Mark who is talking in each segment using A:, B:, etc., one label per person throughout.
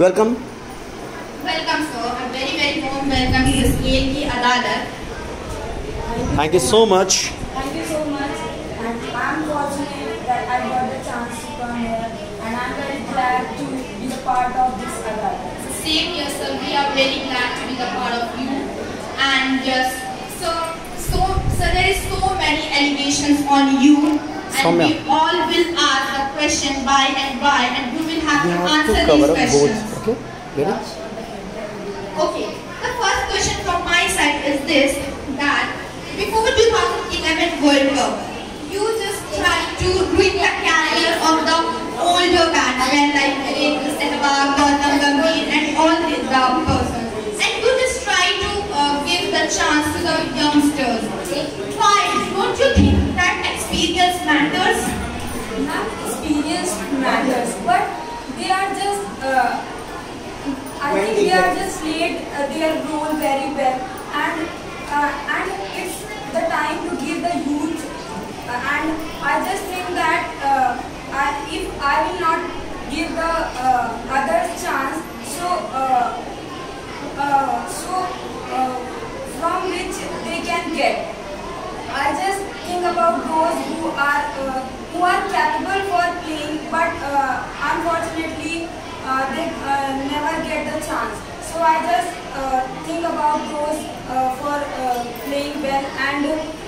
A: Welcome.
B: Welcome, sir. A very warm welcome to the Scale Ki Adalat.
A: Thank you so much.
C: Thank you so much, and I'm fortunate that I got the chance to come here, and I'm very glad to be a part of this Adalat.
B: Same here, sir. We are very glad to be the part of you. And just so there is so many allegations on you, and we all will ask a question by, and you will have to answer these questions.
A: Okay. Ready?
B: Okay. The first question from my side is this: that before 2011 World Cup, you just tried to ruin the career of the older batsmen like Virendra Sehwag, Gautam Gambhir, and all the persons. And you just try to give the chance to the youngsters. Why? Don't you think that experience matters?
C: Not experience matters, but they are just. I think they are just played their role very well, and it's the time to give the youth. And I just think that if I will not give the others chance, from which they can get. I just think about those who are capable for playing, but unfortunately they never get the chance. So I just think about those for playing well, and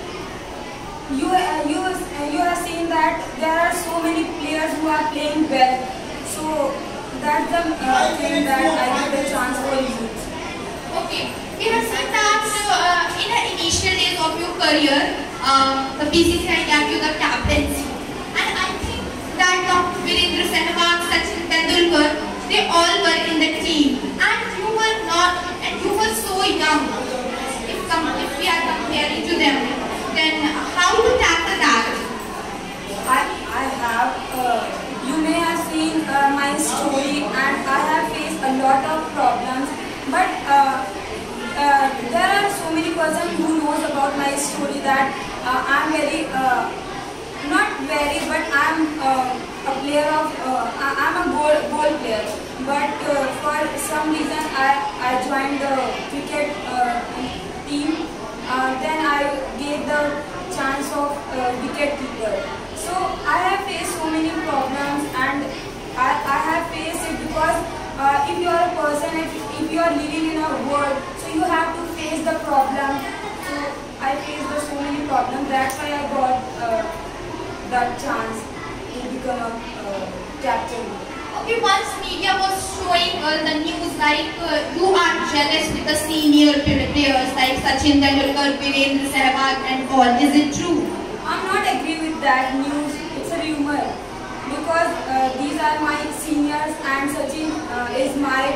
C: you have seen that there are so many players who are playing well. So that's the thing that I give the chance for youth.
B: Okay, we have seen that in the initial days of your career, the BCCI gave you the captaincy, and I think that Virendra Sehwag, Sachin Tendulkar, they all were in the team, and you were not, and you were so young. If we are comparing to them, then how to tackle that?
C: I have. You may have seen my story, and I have faced a lot of problems. But there are so many persons who knows about my story that I'm very, not very, but I'm a player of, I'm a goal player. But for some reason I joined the cricket team. Then I gave the chance of wicket keeper. So I have faced so many problems, and I have faced it because if you are a person, if you are living in a world, so you have to face the problem. So I faced so many problems. That's why I got that chance to become a captain.
B: Okay, once media was showing the news like you are jealous with the senior players like Sachin Tendulkar, Virendra Sehwag, and all. Is it true?
C: I'm not agree with that news. It's a rumor, because these are my seniors, and Sachin is my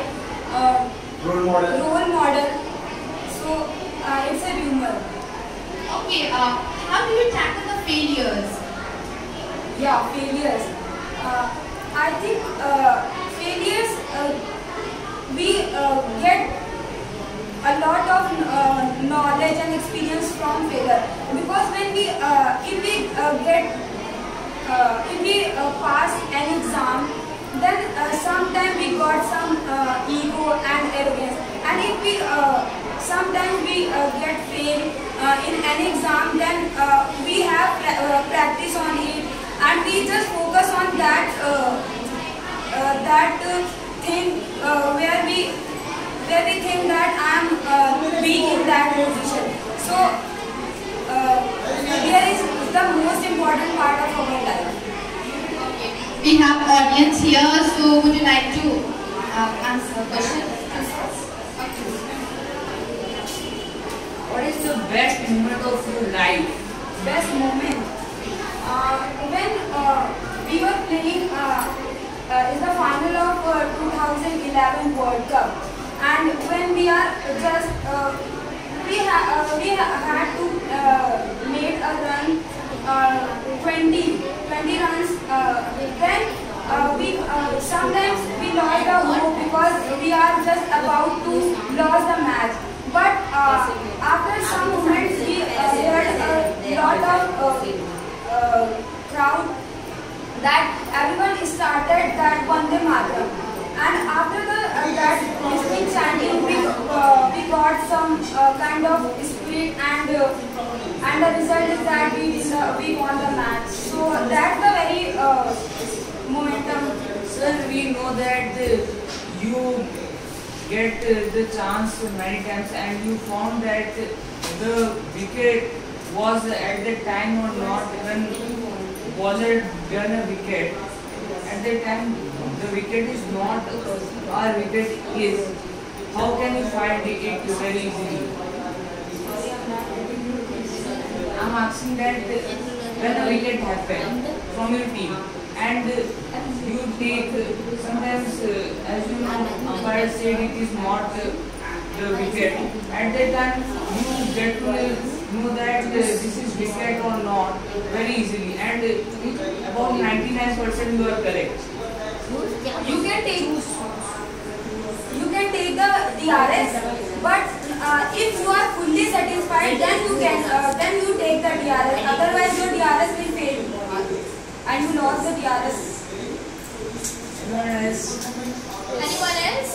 C: role model. So it's a rumor.
B: Okay, how do you tackle the failures?
C: Yeah, failures. I think failures, we get a lot of knowledge and experience from failure, because when we if we pass an exam, then sometimes we got some ego and arrogance, and if we sometimes we get fail in an exam, then we have practice on it, and we just focus on that thing where we think that I'm weak in that position. So failure is the most important part of our life.
B: We have audience here, so would you like to answer the question?
D: What is the best moment of your life?
C: Best moment? When we were playing in the final of 2011 World Cup, and when we are just we had to make a run 20 runs. Then we sometimes we lost the hope because we are just about to lose the match. But after some moments we heard a lot of crowd that everyone started that Vande Mataram, And after that listening chanting, we got some kind of spirit, and the result is that we won the match. So that's the very momentum.
D: Sir, we know that you get the chance many times, and you found that the wicket was at the time or not when bowler done a wicket. At that time, the wicket is not our wicket is. How can you find it very easily? I'm asking that when a wicket happens from your team and you take sometimes as you know umpire said it is not the wicket. At that time you get to know that this is wicket or not very easily, and about 99% you are correct.
C: You can take the DRS, but if you are fully satisfied, then you take the DRS. Otherwise, your DRS will fail, and you lost the DRS.
D: Anyone else?
B: Anyone else?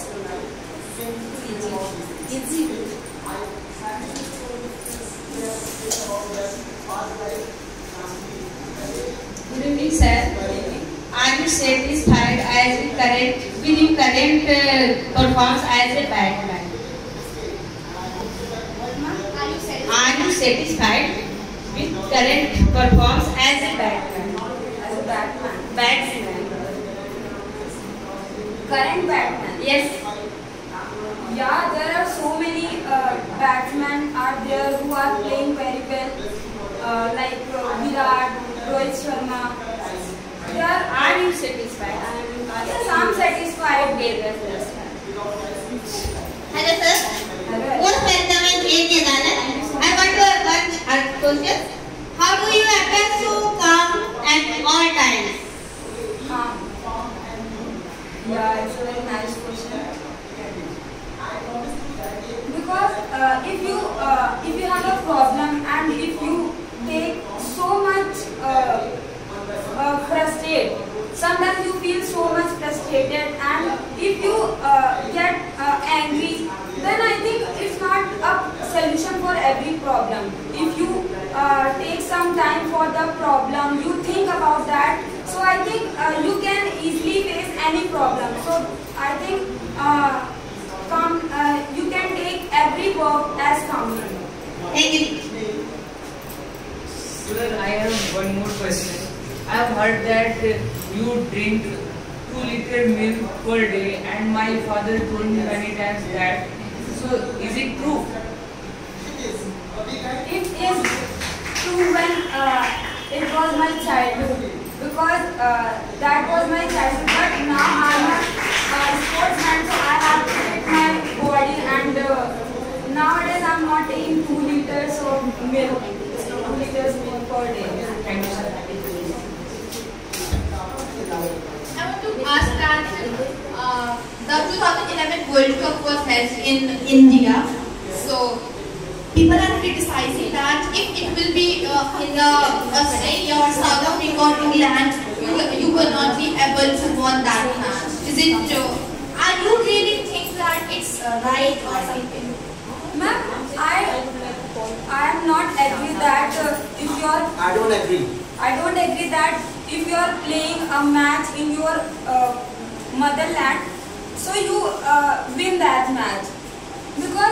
E: Good evening, sir. Are you satisfied with your current performance as a batsman? Are you satisfied with current performance as a batsman? Batsman.
C: Current batsman.
E: Yes.
C: Yeah, there are so many batsmen are there who are playing very well, like Virat, Rohit Sharma.
E: Are you satisfied?
C: Yes, I'm satisfied.
B: Hello, sir. Most welcome in Jana. I want to ask one question. How do you appear so calm at all times?
C: Yeah, it's a very nice question. Because if you have a problem and if you take so much frustrated, sometimes you feel so much frustrated, and if you get angry, then I think it's not a solution for every problem. If you take some time for the problem, you think about that, so I think you can easily face any problem. So I think you can take every work as calmly.
B: Thank you.
D: Sir, I have one more question. I have heard that you drink 2 liter milk per day, and my father told me many times that. So, is it true?
C: It is true when it was my childhood, because that was my childhood, but now I am a sportsman, so I have to fit my body, and nowadays I am not taking 2 liters of milk, 2 liters milk per day.
D: Thank you, sir.
B: I want to ask that the 2011 World Cup was held in India. So people are criticizing that if it will be in the Australia or South Africa or England, you will not be able to win that match. Is it true? Are you really think that it's right or something?
C: Ma'am, I am not agree that if you are.
A: I don't agree.
C: I don't agree that if you are playing a match in your motherland, so you win that match, because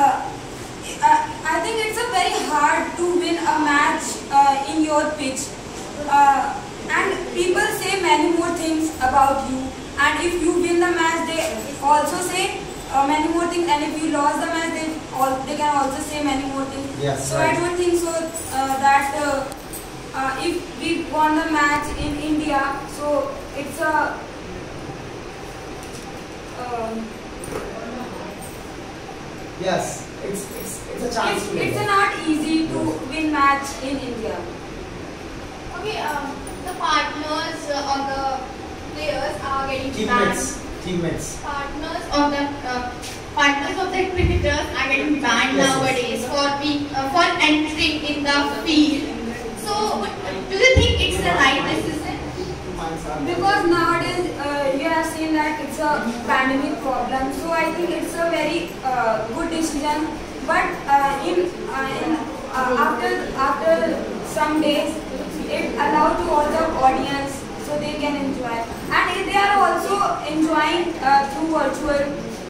C: I think it's a very hard to win a match in your pitch, and people say many more things about you, and if you win the match they also say many more things, and if you lost the match they can also say many more things.
A: Yes,
C: so
A: right.
C: I don't think so that if we won the match in India, so it's a
A: Yes, it's a chance to
C: it's
A: win.
C: not easy to win match in India.
B: Okay, the partners of the players are getting banned.
A: Teammates.
B: Partners of the cricketers are getting banned
A: Yes,
B: nowadays for entering in the field. So, do you think it's the right decision?
C: Because nowadays you have seen that it's a pandemic problem, so I think it's a very good decision. But after some days, it allows to all the audience so they can enjoy, and they are also enjoying through virtual